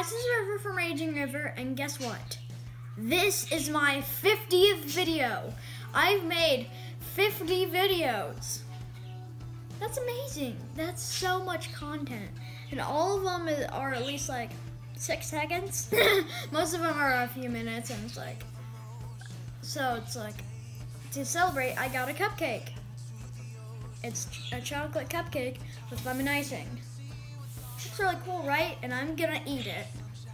guys, this is River from Raging River, and guess what? This is my 50th video. I've made 50 videos. That's amazing. That's so much content. And all of them are at least like 6 seconds. Most of them are a few minutes, and it's like, so it's like, to celebrate, I got a cupcake. It's a chocolate cupcake with lemon icing. It's really cool, right? And I'm gonna eat it.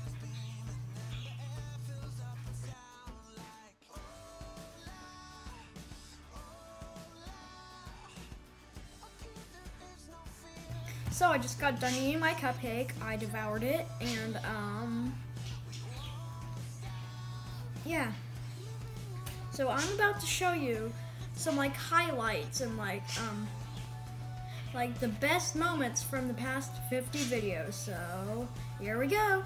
So I just got done eating my cupcake. I devoured it, and yeah. So I'm about to show you some like highlights and like the best moments from the past 50 videos. So here we go.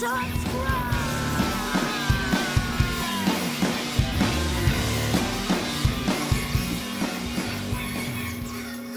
subscribe.